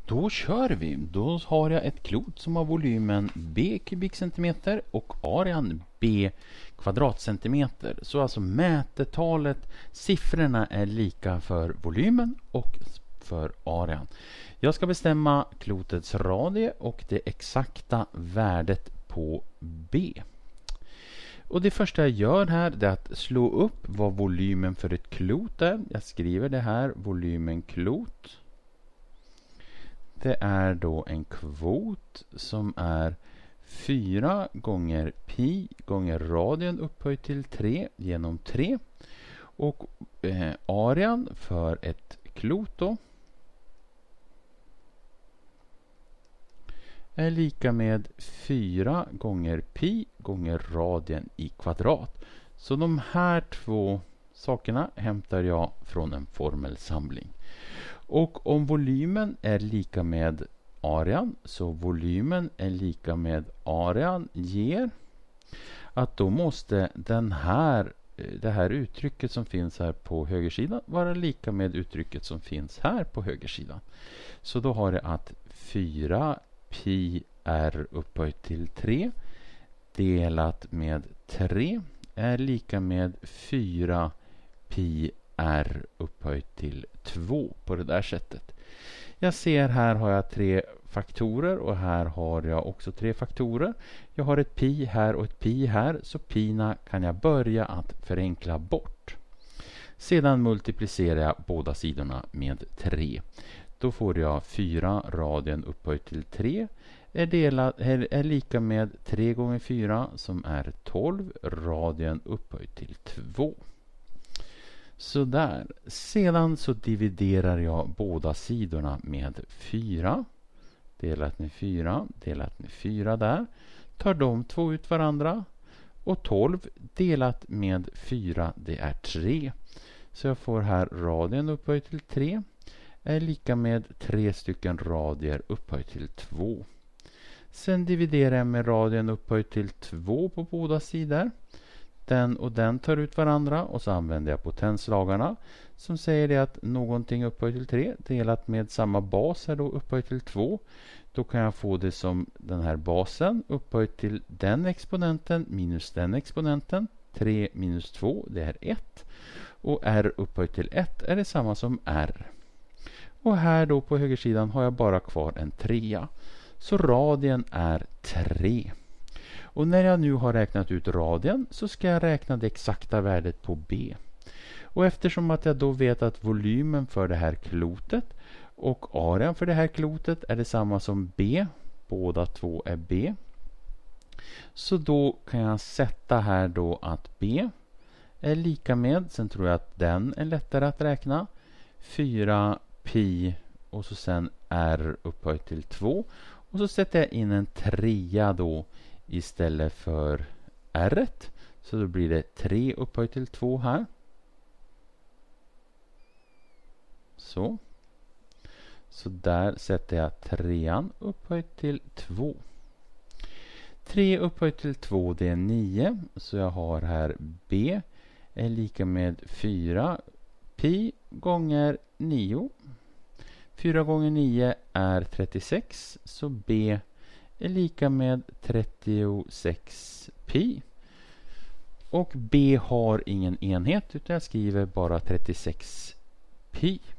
Då kör vi. Då har jag ett klot som har volymen b kubikcentimeter och arean b kvadratcentimeter. Så alltså mätetalet, siffrorna är lika för volymen och för arean. Jag ska bestämma klotets radie och det exakta värdet på b. Och det första jag gör här är att slå upp vad volymen för ett klot är. Jag skriver det här, volymen klot. Det är då en kvot som är 4 gånger pi gånger radien upphöjt till 3 genom 3. Och arean för ett klot då är lika med 4 gånger pi gånger radien i kvadrat. Så de här två sakerna hämtar jag från en formelsamling. Och om volymen är lika med arean, så volymen är lika med arean ger att då måste det här uttrycket som finns här på högersidan vara lika med uttrycket som finns här på högersidan. Så då har jag att 4 pi r upphöjt till 3 delat med 3 är lika med 4 pi r upphöjt till 2 på det där sättet. Jag ser här har jag 3 faktorer och här har jag också 3 faktorer. Jag har ett pi här och ett pi här, så pina kan jag börja att förenkla bort. Sedan multiplicerar jag båda sidorna med 3. Då får jag 4 radien upphöjt till 3 är lika med 3 gånger 4 som är 12 radien upphöjt till 2. Så där. Sedan så dividerar jag båda sidorna med 4. Delat med 4, delat med 4 där. Tar de två ut varandra. Och 12 delat med 4, det är 3. Så jag får här radien upphöjt till 3 är lika med 3 stycken radier upphöjt till 2. Sen dividerar jag med radien upphöjt till 2 på båda sidor. Den och den tar ut varandra och så använder jag potenslagarna som säger det att någonting upphöjt till 3 delat med samma bas är då upphöjt till 2. Då kan jag få det som den här basen upphöjt till den exponenten minus den exponenten. 3 minus 2 det är 1 och r upphöjt till 1 är detsamma som r. Och här då på högersidan har jag bara kvar en 3. Så radien är 3. Och när jag nu har räknat ut radien så ska jag räkna det exakta värdet på b. Och eftersom att jag då vet att volymen för det här klotet och arean för det här klotet är detsamma som b, båda två är b. Så då kan jag sätta här då att b är lika med, sen tror jag att den är lättare att räkna, 4 pi och så sen r upphöjt till 2. Och så sätter jag in en 3 då istället för r. Så då blir det 3 upphöjt till 2 här. Så där sätter jag 3 upphöjt till 2. 3 upphöjt till 2 det är 9. Så jag har här b är lika med 4 pi gånger 9. 4 gånger 9 är 36. Så b är lika med 36 pi. Och b har ingen enhet utan jag skriver bara 36 pi.